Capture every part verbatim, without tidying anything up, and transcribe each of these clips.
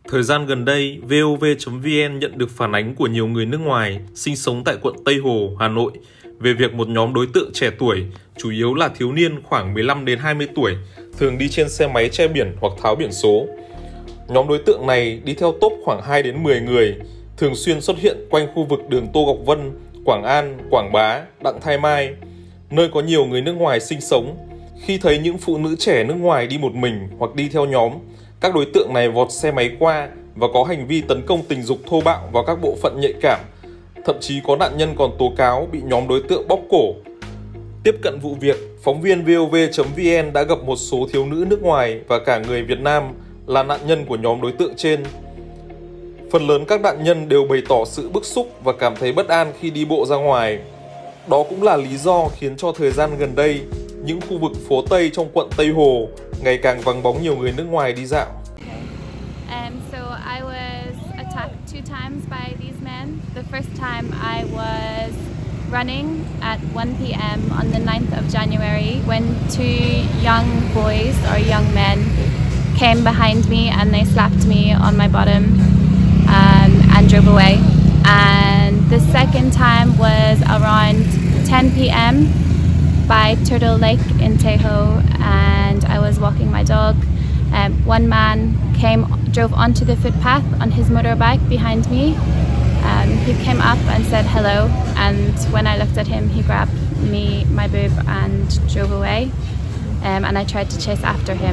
Thời gian gần đây, vê o vê chấm vê en nhận được phản ánh của nhiều người nước ngoài sinh sống tại quận Tây Hồ, Hà Nội về việc một nhóm đối tượng trẻ tuổi, chủ yếu là thiếu niên khoảng mười lăm đến hai mươi tuổi, thường đi trên xe máy che biển hoặc tháo biển số. Nhóm đối tượng này đi theo tốp khoảng hai đến mười người, thường xuyên xuất hiện quanh khu vực đường Tô Ngọc Vân, Quảng An, Quảng Bá, Đặng Thái Mai, nơi có nhiều người nước ngoài sinh sống. Khi thấy những phụ nữ trẻ nước ngoài đi một mình hoặc đi theo nhóm, các đối tượng này vọt xe máy qua và có hành vi tấn công tình dục thô bạo vào các bộ phận nhạy cảm. Thậm chí có nạn nhân còn tố cáo bị nhóm đối tượng bóp cổ. Tiếp cận vụ việc, phóng viên vê o vê chấm vê en đã gặp một số thiếu nữ nước ngoài và cả người Việt Nam là nạn nhân của nhóm đối tượng trên. Phần lớn các nạn nhân đều bày tỏ sự bức xúc và cảm thấy bất an khi đi bộ ra ngoài. Đó cũng là lý do khiến cho thời gian gần đây, những khu vực phố Tây trong quận Tây Hồ ngày càng vắng bóng nhiều người nước ngoài đi dạo. Um, so I was attacked two times by these men. The first time I was running at one p m on the ninth of January when two young boys or young men came behind me and they slapped me on my bottom um, and drove away. And the second time was around ten p m by Turtle Lake in Tahoe, and I was walking my dog. Um, one man came, drove onto the footpath on his motorbike behind me. Um, he came up and said hello, and when I looked at him, he grabbed me, my boob, and drove away. Um, and I tried to chase after him.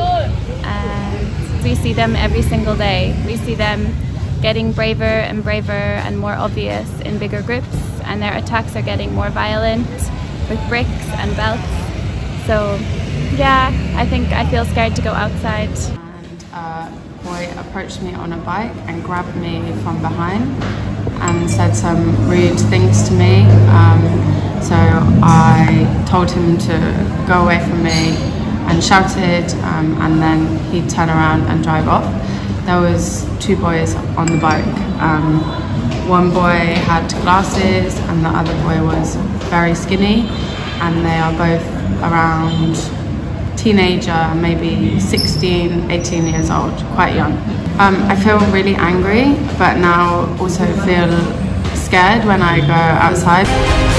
And we see them every single day. We see them getting braver and braver and more obvious in bigger groups, and their attacks are getting more violent with bricks and belts. So yeah, I think I feel scared to go outside. And a boy approached me on a bike and grabbed me from behind and said some rude things to me. Um, so I told him to go away from me and shouted, um, and then he'd turn around and drive off. There was two boys on the bike. Um, one boy had glasses and the other boy was very skinny, and they are both around teenager, maybe sixteen, eighteen years old, quite young. Um, I feel really angry, but now also feel scared when I go outside.